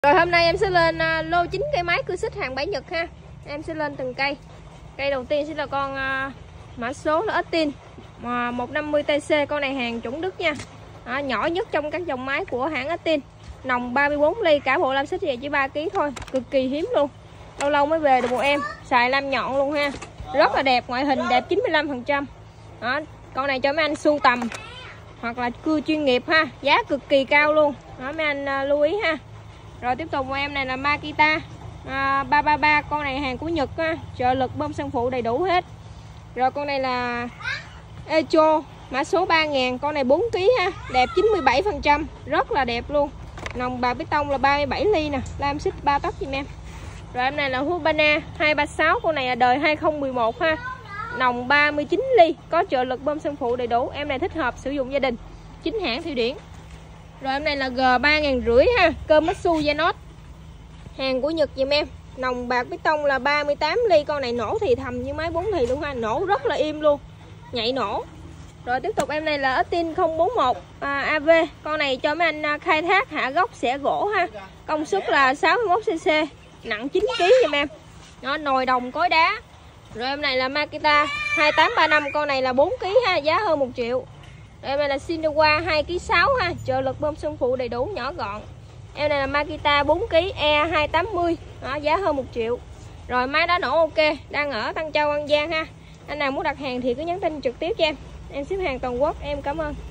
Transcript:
Rồi hôm nay em sẽ lên lô 9 cây máy cưa xích hàng 7 Nhật ha. Em sẽ lên từng cây. Cây đầu tiên sẽ là con mã số là Estin 150TC. Con này hàng chuẩn Đức nha. Nhỏ nhất trong các dòng máy của hãng Estin. Nòng 34 ly, cả bộ lam xích về chỉ 3 kg thôi. Cực kỳ hiếm luôn. Lâu lâu mới về được một em. Xài lam nhọn luôn ha. Rất là đẹp, ngoại hình đẹp 95%. Con này cho mấy anh sưu tầm hoặc là cưa chuyên nghiệp ha. Giá cực kỳ cao luôn. Mấy anh lưu ý ha. Rồi tiếp tục của em này là Makita 333. Con này hàng của Nhật ha. Trợ lực bơm xăng phụ đầy đủ hết. Rồi con này là Echo mã số 3000. Con này 4 kg ha. Đẹp 97%. Rất là đẹp luôn. Nòng bạc bê tông là 37 ly nè. Lam xích 3 tấc giùm em. Rồi em này là Husqvarna 236. Con này là đời 2011 ha. Nòng 39 ly. Có trợ lực bơm xăng phụ đầy đủ. Em này thích hợp sử dụng gia đình. Chính hãng Thụy Điển. Rồi em này là G3500 ha. Komatsu Yanos. Hàng của Nhật giùm em. Nòng bạc bê tông là 38 ly. Con này nổ thì thầm như máy 4 thì luôn ha. Nổ rất là im luôn. Nhạy nổ. Rồi tiếp tục em này là Estin 041 AV. Con này cho mấy anh khai thác hạ gốc xẻ gỗ ha. Công suất là 61cc. Nặng 9 kg giùm em. Nó nồi đồng cối đá. Rồi em này là Makita 2835. Con này là 4 kg ha. Giá hơn 1 triệu. Rồi em này là Shinowa 2,6 kg ha. Trợ lực bơm xăng phụ đầy đủ, nhỏ gọn. Em này là Makita 4 kg E280. Giá hơn 1 triệu. Rồi máy đá nổ ok. Đang ở Tân Châu, An Giang ha. Anh nào muốn đặt hàng thì cứ nhắn tin trực tiếp cho em. Em ship hàng toàn quốc. Em cảm ơn.